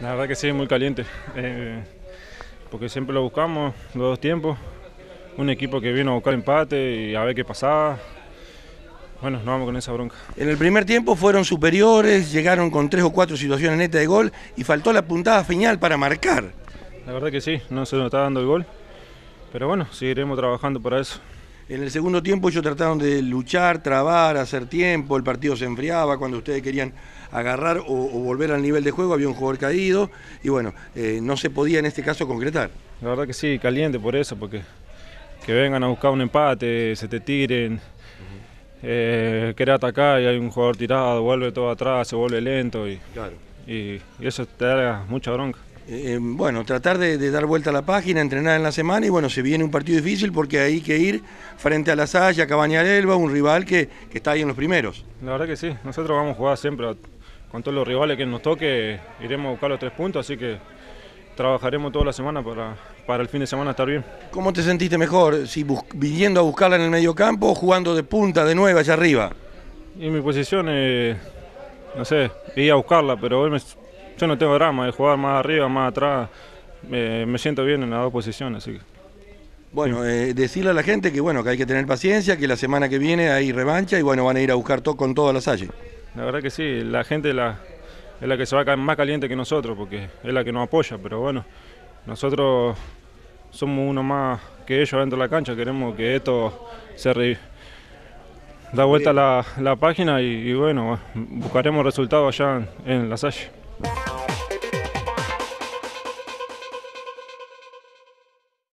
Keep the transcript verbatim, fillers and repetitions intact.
La verdad que sí, muy caliente, eh, porque siempre lo buscamos, los dos tiempos, un equipo que vino a buscar empate y a ver qué pasaba. Bueno, nos vamos con esa bronca. En el primer tiempo fueron superiores, llegaron con tres o cuatro situaciones netas de gol y faltó la puntada final para marcar. La verdad que sí, no se nos está dando el gol, pero bueno, seguiremos trabajando para eso. En el segundo tiempo ellos trataron de luchar, trabar, hacer tiempo, el partido se enfriaba, cuando ustedes querían agarrar o, o volver al nivel de juego había un jugador caído y bueno, eh, no se podía en este caso concretar. La verdad que sí, caliente por eso, porque que vengan a buscar un empate, se te tiren, eh, querer atacar y hay un jugador tirado, vuelve todo atrás, se vuelve lento y, Claro. y, y eso te da mucha bronca. Eh, bueno, tratar de, de dar vuelta a la página, entrenar en la semana y bueno, se viene un partido difícil porque hay que ir frente a La Salle, a Cabañar Elba, un rival que, que está ahí en los primeros. La verdad que sí, nosotros vamos a jugar siempre con todos los rivales que nos toque, iremos a buscar los tres puntos, así que trabajaremos toda la semana para, para el fin de semana estar bien. ¿Cómo te sentiste mejor? Si viniendo a buscarla en el medio campo o jugando de punta, de nueve, allá arriba? Y mi posición, eh, no sé, ir a buscarla, pero hoy me, yo no tengo drama de jugar más arriba, más atrás, me, me siento bien en las dos posiciones. Así que. Bueno, eh, decirle a la gente que bueno que hay que tener paciencia, que la semana que viene hay revancha y bueno, van a ir a buscar todo con toda La Salle. La verdad que sí, la gente la, es la que se va a caer más caliente que nosotros, porque es la que nos apoya, pero bueno, nosotros somos uno más que ellos dentro de la cancha, queremos que esto se re, da vuelta la, la página y, y bueno, buscaremos resultados allá en, en La Salle.